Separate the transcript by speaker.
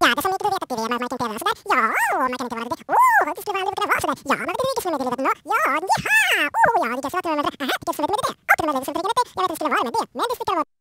Speaker 1: Ja, det som inte du vet att det är att man kan inte vara sådär. Ja, man kan inte vara det. Det skulle aldrig kunna vara sådär. Ja, men det är inte med det. Ja, jaha. Ja, det kan så att man aha, det skulle med det. Och det med det skulle jag vet att det skulle vara med det. Men det skulle vara